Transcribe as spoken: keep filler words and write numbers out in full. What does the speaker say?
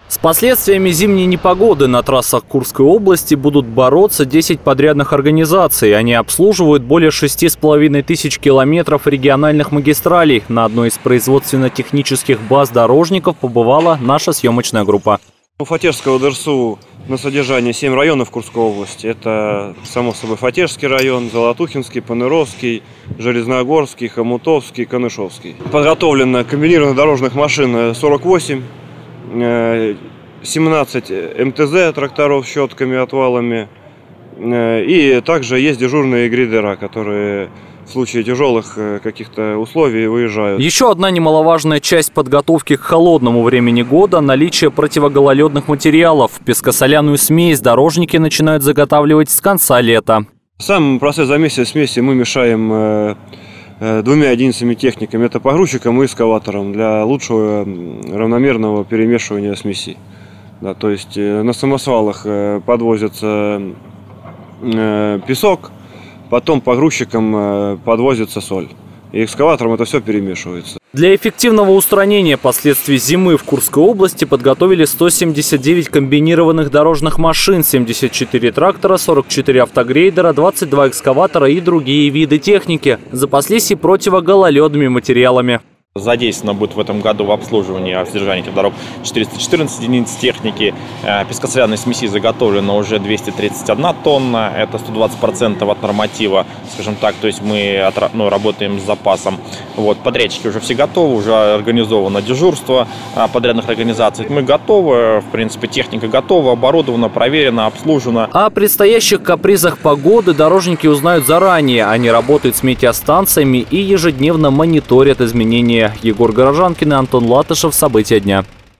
С последствиями зимней непогоды на трассах Курской области будут бороться десять подрядных организаций. Они обслуживают более шести с половиной тысяч километров региональных магистралей. На одной из производственно-технических баз дорожников побывала наша съемочная группа. У Фатежского ДРСУ на содержании семь районов Курской области. Это, само собой, Фатежский район, Золотухинский, Паныровский, Железногорский, Хомутовский, Канышевский. Подготовлено комбинированных дорожных машин сорок восемь. семнадцать эм тэ зэ тракторов с щетками, отвалами. И также есть дежурные грейдера, которые в случае тяжелых каких-то условий выезжают. Еще одна немаловажная часть подготовки к холодному времени года – наличие противогололедных материалов. Пескосоляную смесь дорожники начинают заготавливать с конца лета. Сам процесс замеса смеси мы мешаем двумя единицами техниками. Это погрузчиком и экскаватором для лучшего равномерного перемешивания смеси. Да, то есть на самосвалах подвозится песок, потом погрузчиком подвозится соль. И экскаватором это все перемешивается. Для эффективного устранения последствий зимы в Курской области подготовили сто семьдесят девять комбинированных дорожных машин, семьдесят четыре трактора, сорок четыре автогрейдера, двадцать два экскаватора и другие виды техники. Запаслись и противогололедными материалами. Задействовано будет в этом году в обслуживании и содержании этих дорог четыреста четырнадцать единиц техники. Пескосоляной смеси заготовлено уже двести тридцать одна тонна. Это сто двадцать процентов от норматива, скажем так. То есть мы от, ну, работаем с запасом. Вот, подрядчики уже все готовы, уже организовано дежурство подрядных организаций. Мы готовы, в принципе, техника готова, оборудована, проверена, обслужена. О предстоящих капризах погоды дорожники узнают заранее. Они работают с метеостанциями и ежедневно мониторят изменения. Егор Горожанкин и Антон Латышев. События дня.